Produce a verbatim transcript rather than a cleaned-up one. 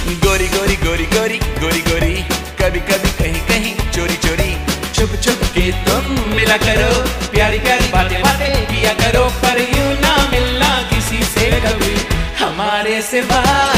गोरी गोरी गोरी गोरी गोरी गोरी, कभी कभी कहीं कहीं चोरी चोरी, छुप छुप के तुम मिला करो, प्यारी प्यारी बातें बातें किया करो, पर यूं ना मिलना किसी से कभी हमारे सिवा।